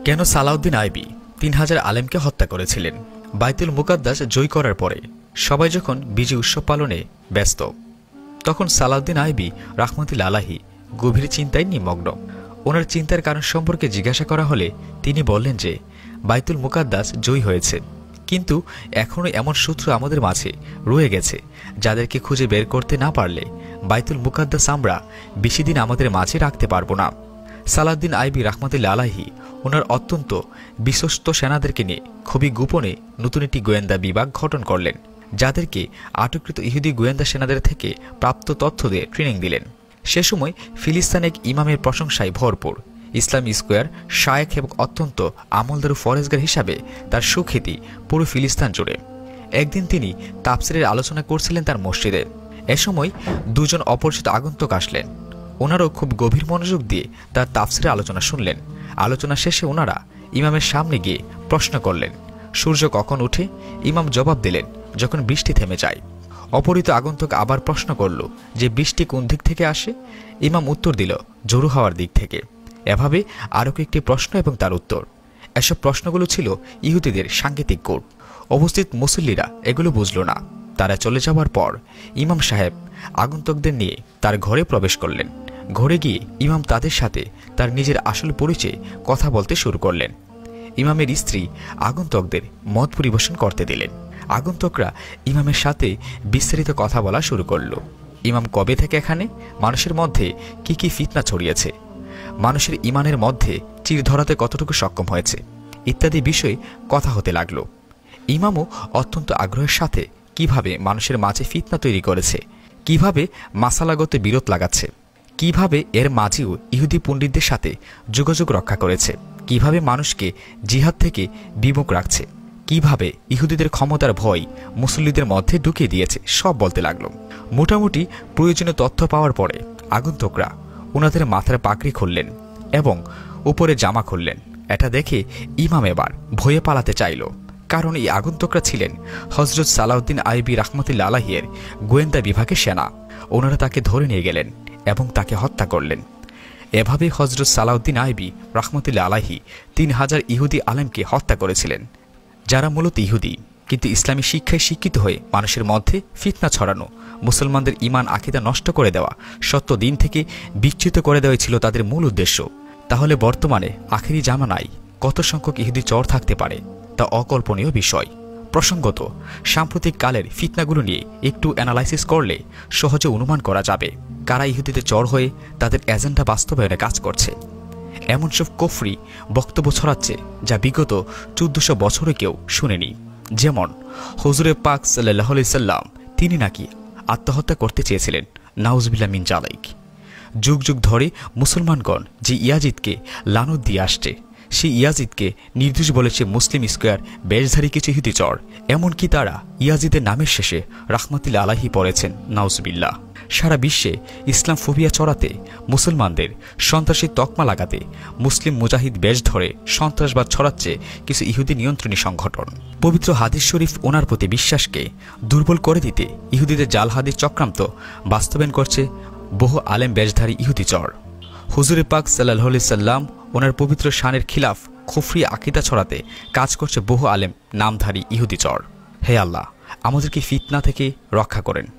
কেন সালাউদ্দিন আইবি ৩,০০০ আলেমকে হত্যা করেছিলেন? বাইতুল মুকাদ্দাস জয় করার পরে সবাই যখন বিজয় উৎসব পালনে ব্যস্ত, তখন সালাউদ্দিন আইবি রাহমাতুল্লাহ আলাইহি গভীর চিন্তায় নিমগ্ন। ওনার চিন্তার কারণ সম্পর্কে জিজ্ঞাসা করা হলে তিনি বললেন যে বাইতুল মুকাদ্দাস জয় হয়েছে, কিন্তু এখনও এমন শত্রু আমাদের মাঝে রয়ে গেছে যাদেরকে খুঁজে বের করতে না পারলে বাইতুল মুকাদ্দাস আমরা বেশি দিন আমাদের মাঝে রাখতে পারব না। সালাউদ্দিন আইবি রাহমাতুল্লাহ আলাইহি ওনার অত্যন্ত বিশ্বস্ত সেনাদেরকে নিয়ে খুবই গোপনে নতুন একটি গোয়েন্দা বিভাগ গঠন করলেন, যাদেরকে আটককৃত ইহুদি গোয়েন্দা সেনাদের থেকে প্রাপ্ত তথ্য দিয়ে ট্রেনিং দিলেন। সে সময় ফিলিস্তিন এক ইমামের প্রশংসায় ভরপুর, ইসলামী স্কোয়ার শায়েখ এবং অত্যন্ত আমলদার ফরেজগার হিসাবে তার সুখ্যাতি পুরো ফিলিস্তিন জুড়ে। একদিন তিনি তাফসিরের আলোচনা করছিলেন তার মসজিদে। এ সময় দুজন অপরিচিত আগন্তুক আসলেন। ওনারও খুব গভীর মনোযোগ দিয়ে তার তাফসিরের আলোচনা শুনলেন। আলোচনা শেষে ওনারা ইমামের সামনে গিয়ে প্রশ্ন করলেন, সূর্য কখন উঠে? ইমাম জবাব দিলেন, যখন বৃষ্টি থেমে যায়। অপরিচিত আগন্তুক আবার প্রশ্ন করল যে বৃষ্টি কোন দিক থেকে আসে? ইমাম উত্তর দিল, জোরু হওয়ার দিক থেকে। এভাবে আরও কয়েকটি প্রশ্ন এবং তার উত্তর। এসব প্রশ্নগুলো ছিল ইহুদিদের সাংকেতিক কোড। উপস্থিত মুসল্লিরা এগুলো বুঝল না। তারা চলে যাওয়ার পর ইমাম সাহেব আগন্তুকদের নিয়ে তার ঘরে প্রবেশ করলেন। ঘরে গিয়ে ইমাম তাদের সাথে তার নিজের আসল পরিচয়ে কথা বলতে শুরু করলেন। ইমামের স্ত্রী আগন্তুকদের মত পরিবেশন করতে দিলেন। আগন্তুকরা ইমামের সাথে বিস্তারিত কথা বলা শুরু করল। ইমাম কবে থেকে এখানে? মানুষের মধ্যে কি কি ফিতনা ছড়িয়েছে? মানুষের ইমানের মধ্যে চির ধরাতে কতটুকু সক্ষম হয়েছে? ইত্যাদি বিষয়ে কথা হতে লাগল। ইমামও অত্যন্ত আগ্রহের সাথে কিভাবে মানুষের মাঝে ফিতনা তৈরি করেছে, কিভাবে মাসালাগত বিরোধ লাগাচ্ছে, কিভাবে এর মাঝেও ইহুদি পণ্ডিতদের সাথে যোগাযোগ রক্ষা করেছে, কিভাবে মানুষকে জিহাদ থেকে বিমুখ রাখছে, কিভাবে ইহুদিদের ক্ষমতার ভয় মুসল্লিদের মধ্যে ঢুকিয়ে দিয়েছে, সব বলতে লাগল। মোটামুটি প্রয়োজনীয় তথ্য পাওয়ার পরে আগন্তুকরা ওনাদের মাথার পাগড়ি খুললেন এবং উপরে জামা খুললেন। এটা দেখে ইমাম এবার ভয়ে পালাতে চাইল, কারণ এই আগন্তুকরা ছিলেন হযরত সালাউদ্দিন আইবি রাহমাতুল্লাহ আলাইহির গোয়েন্দা বিভাগের সেনা। ওনারা তাকে ধরে নিয়ে গেলেন এবং তাকে হত্যা করলেন। এভাবে হযরত সালাউদ্দিন আইবি রাহমাতুল্লাহ আলাইহি ৩,০০০ ইহুদি আলেমকে হত্যা করেছিলেন, যারা মূলত ইহুদি কিন্তু ইসলামী শিক্ষায় শিক্ষিত হয়ে মানুষের মধ্যে ফিতনা ছড়ানো, মুসলমানদের ঈমান আকীদা নষ্ট করে দেওয়া, সত্য দিন থেকে বিচ্যুত করে দেওয়াই ছিল তাদের মূল উদ্দেশ্য। তাহলে বর্তমানে আখেরি জামানায় কত সংখ্যক ইহুদি চর থাকতে পারে তা অকল্পনীয় বিষয়। প্রসঙ্গত সাম্প্রতিক কালের ফিতনাগুলো নিয়ে একটু অ্যানালাইসিস করলে সহজে অনুমান করা যাবে কারা ইহুদিতে চর হয়ে তাদের এজেন্ডা বাস্তবায়নে কাজ করছে। এমন সব কুফরি বক্তব্য ছড়াচ্ছে যা বিগত ১৪০০ বছরে কেউ শুনেনি। যেমন হুজুরে পাক সাল্লাল্লাহু আলাইহি সাল্লাম তিনি নাকি আত্মহত্যা করতে চেয়েছিলেন, নাউজুবিল্লাহ মিন জালিক। যুগ যুগ ধরে মুসলমানগণ যে ইয়াজিদকে লানত দিয়ে আসছে, সেই ইয়াজিদকে নির্দোষ বলেছে মুসলিম স্কোয়ার বেশধারী কিছু ইহুদি চর। এমনকি তারা ইয়াজিদের নামের শেষে রাহমাতুল্লাহ আলাইহি পড়েছেন, নাউজুবিল্লাহ। সারা বিশ্বে ইসলাম ফোবিয়া চড়াতে, মুসলমানদের সন্ত্রাসী তকমা লাগাতে মুসলিম মুজাহিদ বেশ ধরে সন্ত্রাসবাদ ছড়াচ্ছে কিছু ইহুদি নিয়ন্ত্রণী সংগঠন। পবিত্র হাদিস শরীফ ওনার প্রতি বিশ্বাসকে দুর্বল করে দিতে ইহুদিদের জাল হাদিস চক্রান্ত বাস্তবায়ন করছে বহু আলেম বেশধারী ইহুদি চর। হুজুরে পাক সাল্লাল্লাহু আলাইহি সাল্লাম ওনার পবিত্র শানের খিলাফ কুফরি আকীদা ছড়াতে কাজ করছে বহু আলেম নামধারী ইহুদি চর। হে আল্লাহ, আমাদেরকে ফিতনা থেকে রক্ষা করেন।